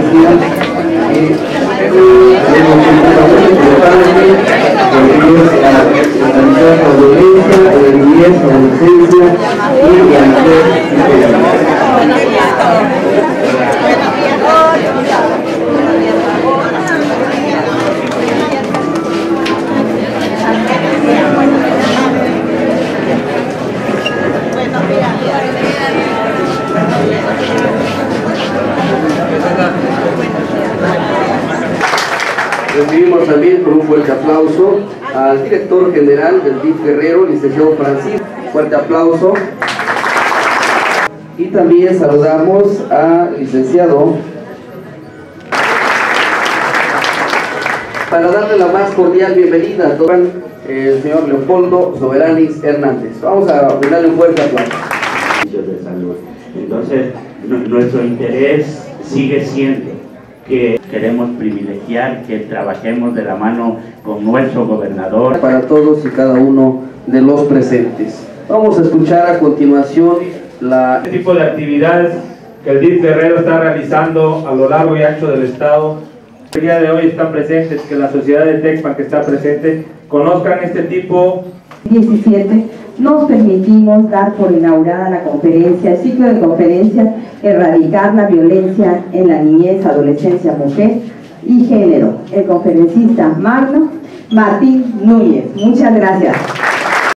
social la violencia, la niñez, la adolescencia y la mujer. Recibimos también con un fuerte aplauso al director general del DIF Guerrero, licenciado Francisco. Fuerte aplauso. Y también saludamos al licenciado para darle la más cordial bienvenida a todo el señor Leopoldo Soberanis Hernández. Vamos a darle un fuerte aplauso. De salud. Entonces, nuestro interés sigue siendo que queremos privilegiar que trabajemos de la mano con nuestro gobernador. Para todos y cada uno de los presentes. Vamos a escuchar a continuación este tipo de actividades que el DIF Guerrero está realizando a lo largo y ancho del estado. El día de hoy están presentes, que la sociedad de Tecpan que está presente conozcan este tipo. 17 nos permitimos dar por inaugurada la conferencia, el ciclo de conferencias Erradicar la violencia en la niñez, adolescencia, mujer y género. El conferencista magno Martín Núñez. Muchas gracias.